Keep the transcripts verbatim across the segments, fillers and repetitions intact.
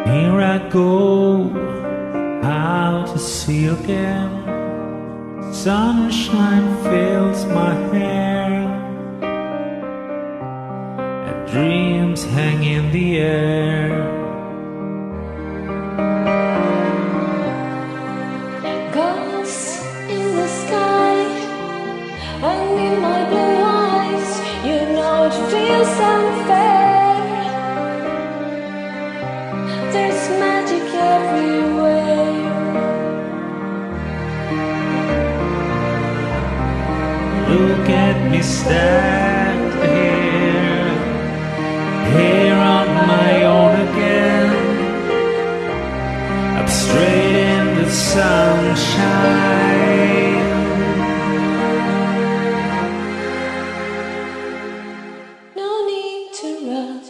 Here I go out to sea again. Sunshine fills my hair, and dreams hang in the air. Ghosts in the sky, and in my blue eyes, you know it feels unfair. There's magic everywhere. Look at me stand here, here on my own again. Up straight in the sunshine. No need to run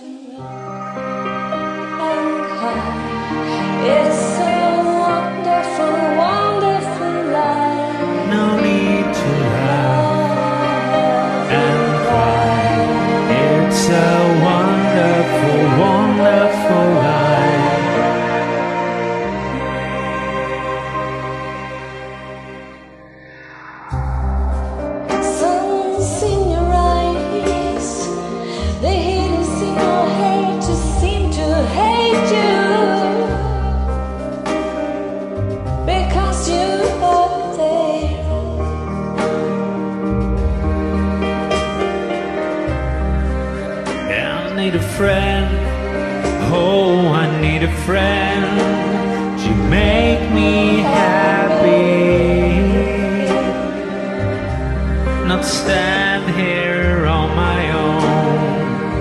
and hide. It's a wonderful, wonderful life. No need to laugh and cry. It's a wonderful, wonderful life. Sun's in your eyes, the heat is in your hair to seem to hate you, because you are there. I need a friend, oh, I need a friend to make me happy. Not stand here on my own.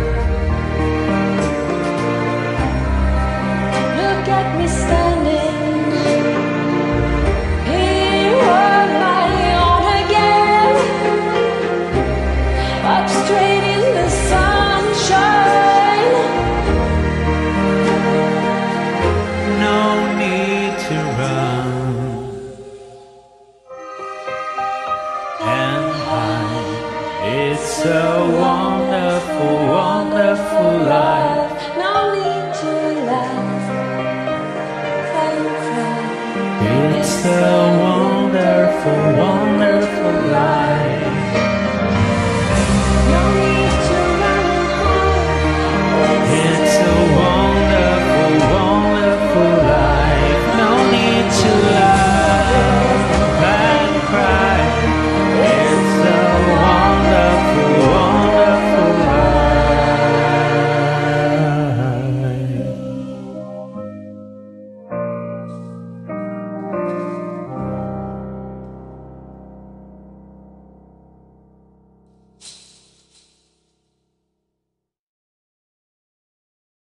Look at me standing here on my own again, up straight in the sunshine. No need to run and hide. It's a wonderful, wonderful life. No need to laugh and cry. It's a wonderful, wonderful life.